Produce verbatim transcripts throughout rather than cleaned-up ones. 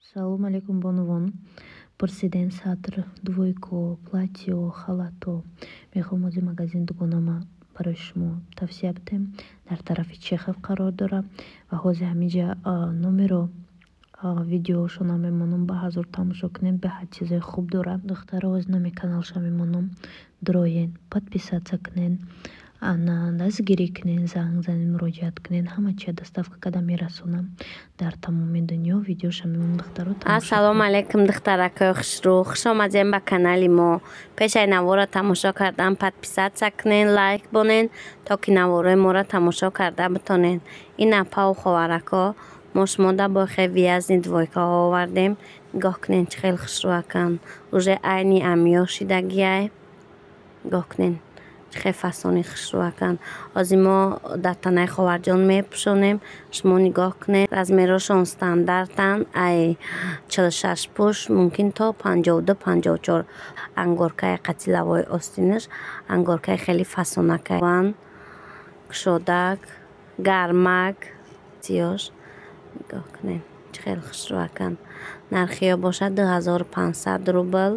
Салом алейкум бонувон. Пурсиден сатр, двойку, платье, халато. Мехом аз магазин дугонама барои шумо тавсия будем. Дар тарафи Чехов қарор дора ва ҳозир ҳаминҷа номеро видеошона мемонам ба ҳазур тамошо кунем. Беҳад чизои хуб дора. Духтаро аз нами каналша мемонам дроен, подписаться кунен, ана дастгирӣ кунен, занг занен, муроҷиат кунен. Ҳама чия доставка када мерасонам дар тамоми дунё. Видеоша мемонам духтаро тамошо. Ассалому алейкум духтаракои хушрӯ. Хуш омадем ба канали мо. Пешаи навора тамошо кардан подписаться кунен, лайк бонен то ки навораи моро тамошо карда битонен. Ин апа ховарако мо шумо да бо хе вязни двойкаҳо овардем. Нигоҳ кунен чӣ хел хушрӯакан. Уже айни амиё шидагиай. Нигоҳ кунен чӣ хел фасони хушрӯакан. Ози мо дар танаи ховарҷон мепӯшонем. Шумо нигоҳ кунен. Размерошон стандартан. Ай чил и шаш пуш мумкин то панҷоҳу ду панҷоҳу чор. Ангоркаи қатилавои остинаш ангоркаи хеле фасонакай ван кушодак гармак зиёш. нигоҳ кунен чӣ хел хушрӯакан. Нархиё бошад ду ҳазору панҷсад рубл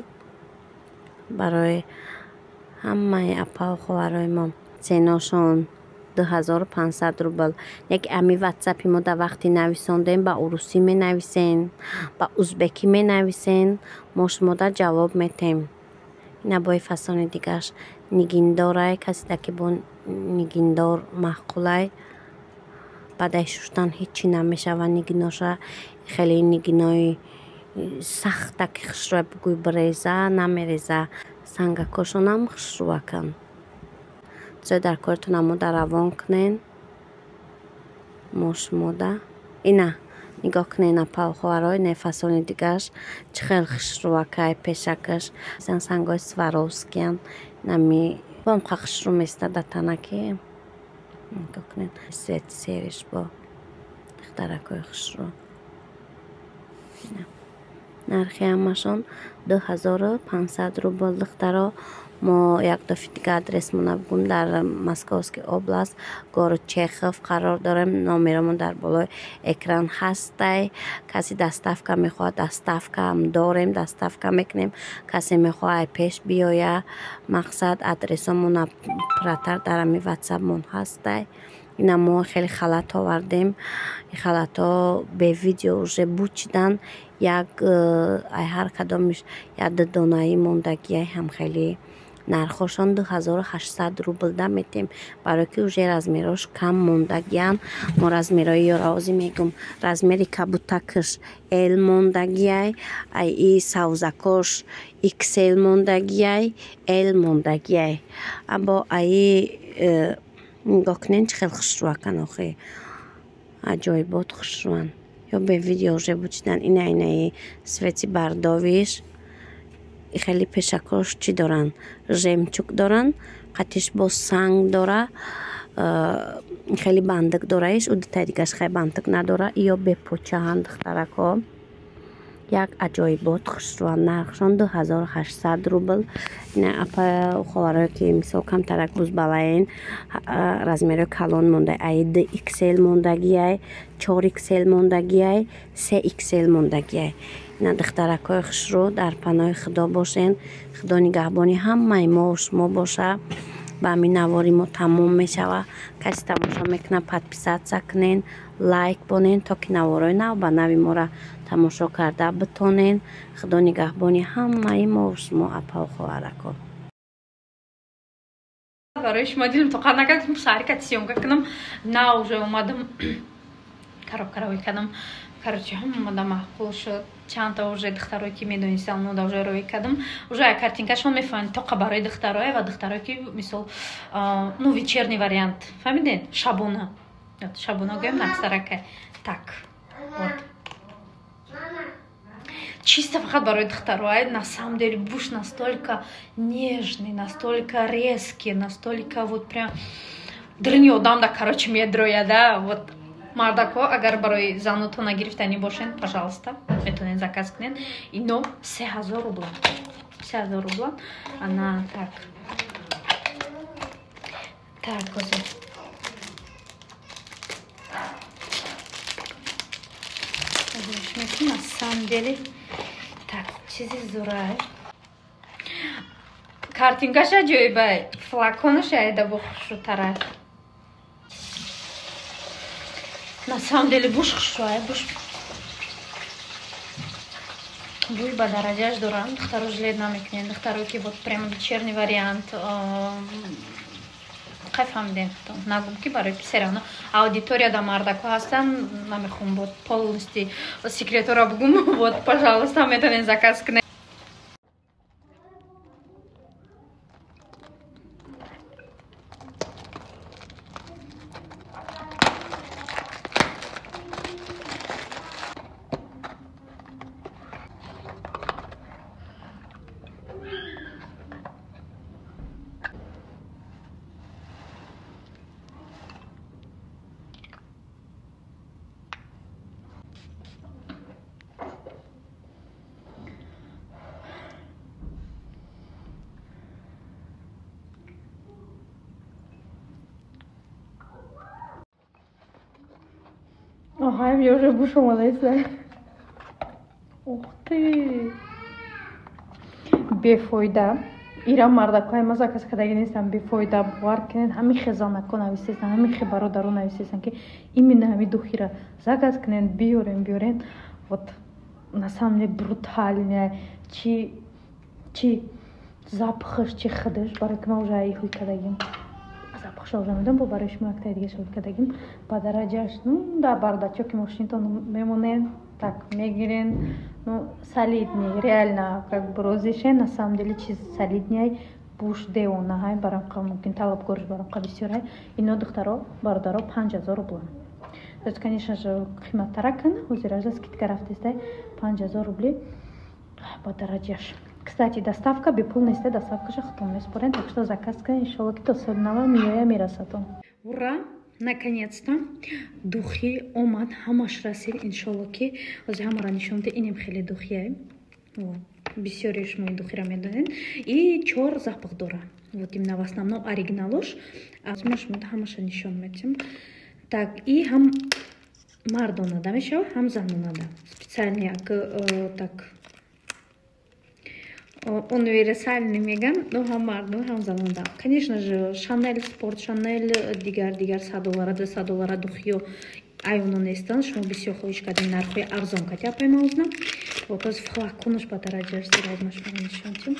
барои ҳамаи апао ховарои мо. ценошон ду ҳазору панҷсад рубл. Як ами ватсапи мо да вақти нависондем ба урусӣ менависен, ба узбекӣ менависен, мо шумо да ҷавоб метем. ина бои фасони дигаш нигиндорай, каси да ки бо нигиндор маҳқулай баъдаи шуштан ҳечи намешава. нигиноша хеле нигинои сахта ки хушрӯа бугӯй биреза намереза. сангакошонам хушрӯакан. зои дар коритон амода равон кунен. мо шумода ина нигоҳ кунен апа ховарои не фасони дигаш чӣ хел хушрӯакай пешакаш. сан сангои сваровскиян нами бомқа хушрӯ места да танаки. нигоҳ кунен свет сериш бо духтаракои хушрӯ. нархи ҳамашон ду ҳазору панҷсад рубл. духтаро мо якдофи дига адресмона бигӯм. дар Московский област город Чехов қарор дорем. номерамон дар болои экран ҳастай. каси доставка мехоҳад доставка ҳам дорем, доставка мекунем. касе мехоҳад ай пеш биёя. мақсад адресомон пратар дар ами ватсапмон ҳастай. ина мо хеле халат овардем. ин халатҳо бе видео уже бучидан. як ай ҳар кадомиш як донаи мондагияй ҳам хеле нархошон ду ҳазору ҳаштсад рубл да метем. барое ки уже размерош кам мондагиян. мо размерои ёраози мегум. размери кабутакаш эл мондагияй. ай и савзакош иксел мондагияй эл мондагияй. або ай нигоҳ кунен чӣ хел хушрӯакан. охи аҷоибот хушрӯан. ё бе видео уже бучидан. ина инаи свети бардовиш хеле пешакош чӣ доран? жемчуг доран. қатиш бо санг дора. хеле бандик дораиш. удитаи дигаш хеле бандик надора. ё бе почаҳан духтарако. як аҷоибот хушрӯан. нархшон ду ҳазору ҳаштсад рубл. ина апа ховарое ки мисол камтарак бузбалаен размери калон монда. ай ду иксел мондагияй, чор иксел мондагияй, се иксел мондагияй. ина духтаракои хушрӯ дар паноҳи худо бошен. худо нигаҳбони ҳамаи мо шумо боша. ба ҳамин навори мо тамом мешава. каси тамошо мекуна подписаться кунен, лайк бонен то ки наворои нав ба нави мора тамошо карда битонен. худо нигаҳбони ҳамаи мо шумо апа ховарако. барои шумо дилм тоқат накардам шарикати сёмка кунам. на уже омадам коробка роӣ кардам. короче ҳамада маъқул шуд. чандта уже духтарое ки медонистам мода уже роӣ кардам. уже як картинкашон мефаҳмед тоқа барои духтарое ва духтарое ки мисол ну вечерний вариант фаҳмидед. шабона шабона гӯем наксарака так вот чисто фақат барои духтарои. на самом деле буш настолько нежный, настолько резкий, настолько вот прям дрни одам да короче медроя да. вот мардако агар барои занотон нагирифтани бошен пожалуйста метонен заказ кунен. ино се ҳазор рубл. се ҳазор рубл. ана так так озир На самом деле, так, чизи зурай. Картинка ша ҷойбай, флакона шайда бухшу тарай. На самом деле буш хушуай, буш. Буй ба дараҷаш дорам, духтаро жилет намекунем, духтаро ки вот прямо вечерний вариант. Қайфамидем, нагум ки барои писера, аудиторияда мардако ҳастан, намехоҳам вот полностью секретора бугум, вот, пожалуйста, метавонед заказ кунед. Ага, я уже буш омадайсизlar. Ух ты! Бефойда. Ира мардакай маза кас кадаги нестам бефойда бар кенен ҳамин хезанако нависесан, ҳамин хе бародару нависесан ки именно ҳами духира заказ кенен биёрен биёрен. Вот на самом деле брутальная чи чи запахш чи хидаш барои ки ма уже айҳуй кадагим. Запахша уже медам бо барои шумо актай дига шуд кадагим ба дараҷаш ну да бардачо ки мошинтон мемонен так мегирен. Ну, солидный, реально, как бы розыше, на самом деле, чиз солидней, буш деона, хай, барамка, мумкин, талаб горш, барамка, бисюрай, и но духтаро, бардаро, панч азор рублей. То есть, конечно же, химат таракана, узиража, скидка рафтистай, панч азор рублей, бадараджаш. Кстати, доставка, беполная доставка же хтом, спорен, так что заказка, иншалла, кито соднава, мия мирасато. Ура! Наконец-то духи омад ҳамаш расид иншолло ки ози ҳамаро нишон дид инем хеле духие вот бисёри шумо ин духиро медонед и чор запах дора вот именно в основном оригиналош азма шумо ҳамаша нишон медем так и ҳам мардонада мешавад ҳам занонада специально як так универсальный меган, но ҳам мардум ҳам занонда. Конечно же, Шанель спорт, Шанель дигар дигар садолара, ду садолара духиё айоно нестан. Шумо бисёр хоҳиш кардем нархои арзон катя паймаузна. Вот оз флаконаш ба дараҷаш зиразмаш нишонтим.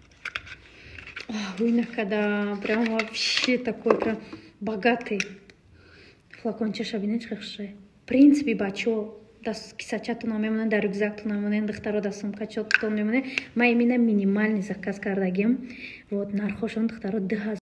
Ой, накада прям вообще такой прям богатый флакончаша бинед чехше. В принципе, бачо дас кисачатон мемонен, дар рюкзактон мемонен, духтаро дар сумкачотон мемонен. Ма именно минимальный заказ кардагим. Вот нархошон духтаро